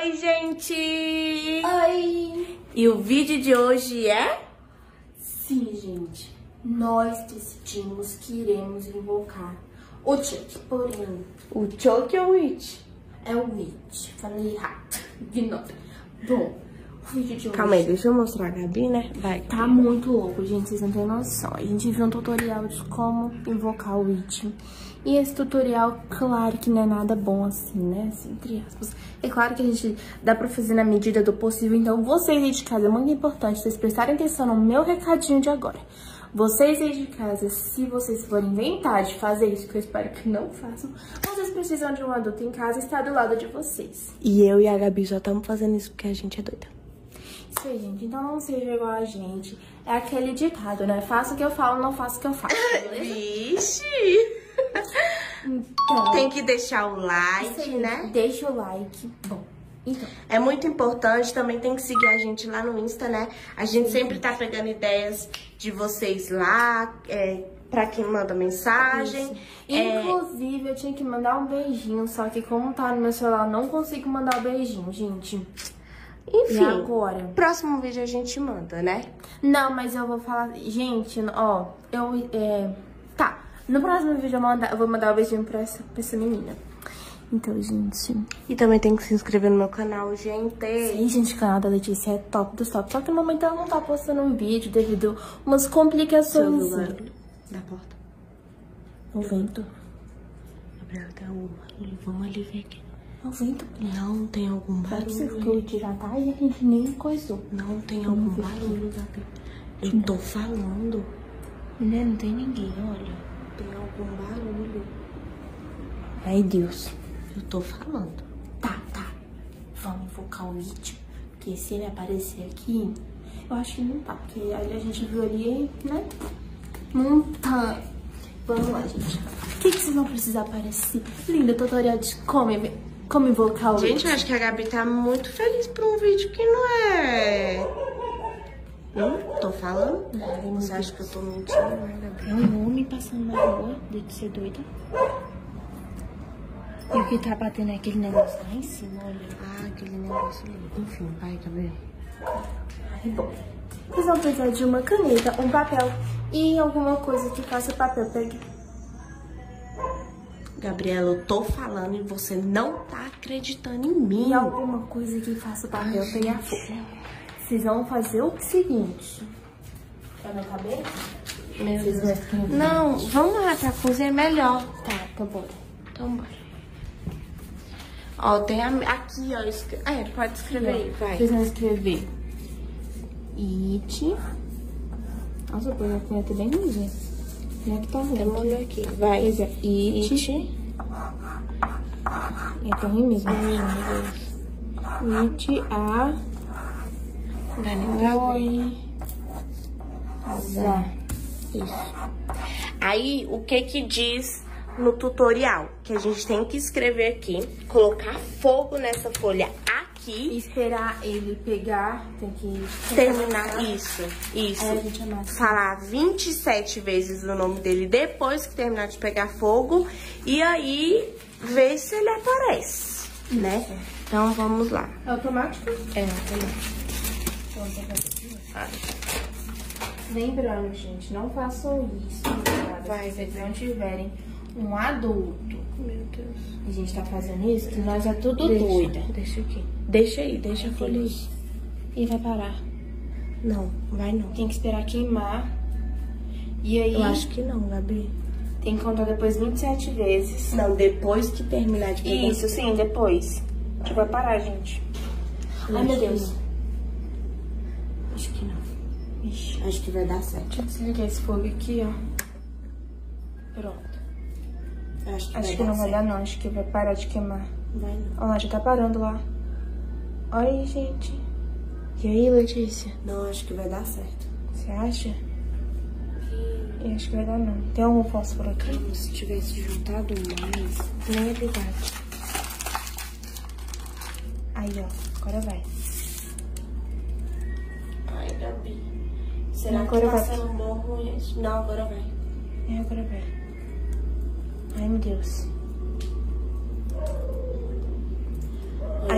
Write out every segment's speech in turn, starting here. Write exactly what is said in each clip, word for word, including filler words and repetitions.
Oi, gente! Oi! E o vídeo de hoje é? Sim, gente, nós decidimos que iremos invocar o Chuck, porém... O Chuck ou o It? É o It, falei errado, ignora. Bom, o vídeo de hoje... Calma aí, deixa eu mostrar a Gabi, né? Vai. Tá muito louco, gente, vocês não têm noção. A gente viu um tutorial de como invocar o It. E esse tutorial, claro que não é nada bom assim, né? Assim, entre aspas. É claro que a gente dá pra fazer na medida do possível. Então, vocês aí de casa, é muito importante vocês prestarem atenção no meu recadinho de agora. Vocês aí de casa, se vocês forem inventar de fazer isso, que eu espero que não façam, vocês precisam de um adulto em casa e estar do lado de vocês. E eu e a Gabi já estamos fazendo isso porque a gente é doida. Isso aí, gente. Então não seja igual a gente. É aquele ditado, né? Faça o que eu falo, não faça o que eu faço, beleza? Vixe! Então, tem que deixar o like, aí, né? Deixa o like. Bom, então. É muito importante, também tem que seguir a gente lá no Insta, né? A gente sempre tá pegando ideias de vocês lá, é, pra quem manda mensagem. É... Inclusive, eu tinha que mandar um beijinho, só que como tá no meu celular, eu não consigo mandar o beijinho, gente. Enfim, e agora? Próximo vídeo a gente manda, né? Não, mas eu vou falar... Gente, ó, eu... É... Tá, no próximo vídeo eu, manda... eu vou mandar o um beijinho pra essa, pra essa menina. Então, gente... E também tem que se inscrever no meu canal, gente. Sim, gente, o canal da Letícia é top do top. Só que no momento ela não tá postando um vídeo devido a umas complicações. Seu lugar da porta. O vento. Gabriela, tem alguma? Vamos ali ver aqui. O vento. Não tem algum barulho. Porque o dia já tá e a gente nem coisou. Não tem algum barulho, Gabi. Eu tô falando. Mulher, não tem ninguém, olha. Tem algum barulho. Ai, Deus. Eu tô falando. Tá, tá. Vamos invocar o It. Porque se ele aparecer aqui, eu acho que não tá. Porque ali a gente viu ali, né? Não tá. Vamos lá, gente. O que, que vocês vão precisar aparecer? Linda, tutorial de como, como invocar o It. Gente, eu acho que a Gabi tá muito feliz por um vídeo que não é... Hum? Tô falando? Não, Você acha que eu tô mentindo, né, Gabi? É um homem passando na rua, de ser doida. E o que tá batendo é aquele negócio lá em cima, olha. Ah, aquele negócio ali. Enfim, vai, Gabi. Ai, bom. Vocês vão precisar de uma caneta, um papel e alguma coisa que faça papel pegue. Gabriela, eu tô falando e você não tá acreditando em mim. E alguma coisa que faça papel Ai, pegar fogo. Vocês vão fazer o seguinte. Pra minha cabeça? Meu Vocês Deus. vão escrever. Não, vamos lá pra cozinha, é melhor. Tá, tá bom. Então, bora. Ó, tem a, aqui, ó. Escre... É, pode escrever aí, vai. Vocês vão escrever It. Nossa, põe a caneta bem ruim. Como é que tá ruim? Olha aqui, vai. Pois é, It. It. É tá ruim mesmo. It, A. Não dá nem pra ver. Oi. Zá. Isso. Aí, o que que diz no tutorial? Que a gente tem que escrever aqui, colocar fogo nessa folha aqui. Esperar ele pegar, tem que Terminar isso, isso. Aí a gente amassa. Falar vinte e sete vezes o nome dele depois que terminar de pegar fogo. E aí, ver se ele aparece, né? Então, vamos lá. É automático? É, automático. Lembrando, gente, não façam isso. Vai, se vocês não tiverem um adulto. Meu Deus. A gente tá fazendo isso, que nós é tudo Deixa, doida. Deixa aqui. Deixa aí, deixa a folha aí. E vai parar. Não, vai não. Tem que esperar queimar. E aí, Eu acho que não, Gabi. tem que contar depois vinte e sete vezes. Não, depois que terminar de pegar. Isso, sim, depois. Que vai parar, gente. Ai, meu Deus. Acho que não. Ixi. Acho que vai dar certo. Deixa eu desligar esse fogo aqui, ó. Pronto. Acho que, Acho vai que dar não vai certo. dar, não. Acho que vai parar de queimar. Vai não. Olha lá, já tá parando lá. Olha aí, gente. E aí, Letícia? Não, acho que vai dar certo. Você acha? Eu acho que vai dar, não. Tem algum fósforo aqui? Como se tivesse juntado mais. Nem é verdade. Aí, ó. Agora vai. Ai, Gabi. Será Agora que tá vai. sendo bom com isso? Não, agora vai. É, agora vai. Ai, meu Deus. Ai,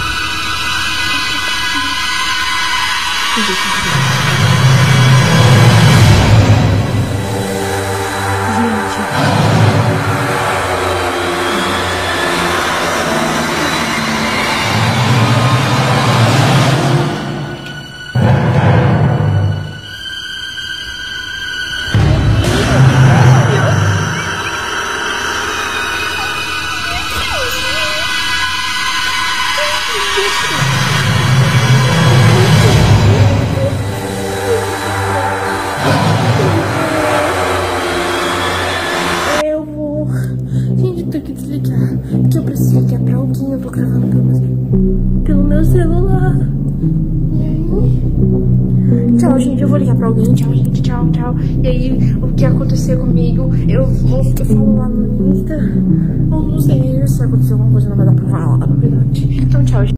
Eu vou... Gente, eu tenho que desligar. Porque eu preciso ligar pra alguém. Eu tô gravando pelo meu, pelo meu celular. E aí... Tchau, gente. Eu vou ligar pra alguém. Tchau, gente. Tchau, tchau. E aí, o que acontecer comigo, eu vou eu falo lá no Insta. Ou não sei se acontecer alguma coisa, não vai dar pra falar, na verdade. Então, tchau, gente.